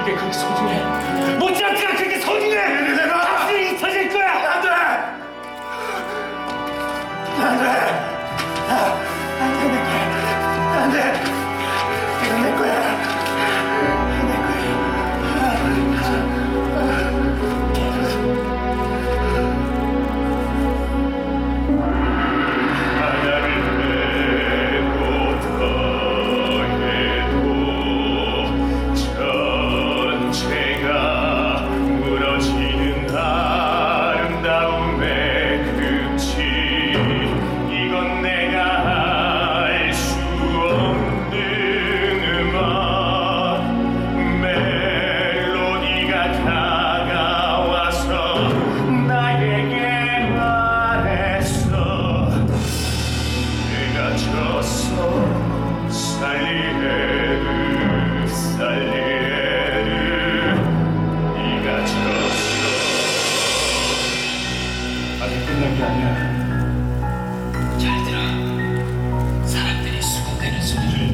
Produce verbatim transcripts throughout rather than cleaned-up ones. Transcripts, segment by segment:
이게 그렇게 소중해? 못지않게가 그렇게 소중해? 당신이 잊혀질 거야! 안 돼! 안 돼! 안 돼, 내 거야! 안 돼! 이건 내 거야! 내 아직 끝난 게 아니야. 잘 들어. 사람들이 수군대는 소리.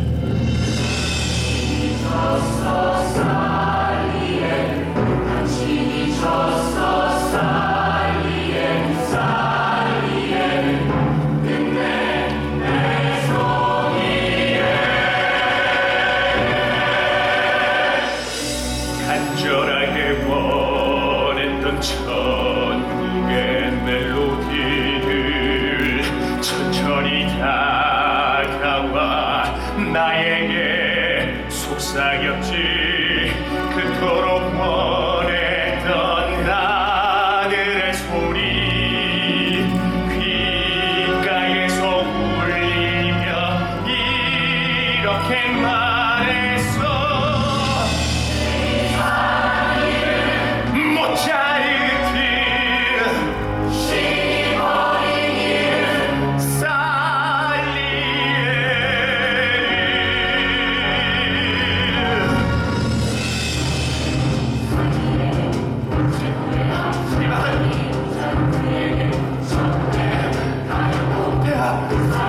졌어 살리에 당신이 졌어 살리에 살리에 끝내 내 손 위에 간절하게 원했던 천국의 멜로디를 천천히 다가와 나에게 속삭였지. 그토록 원했던 나들의 소리 귓가에서 울리며 이렇게 말했어. 모차르트 살리에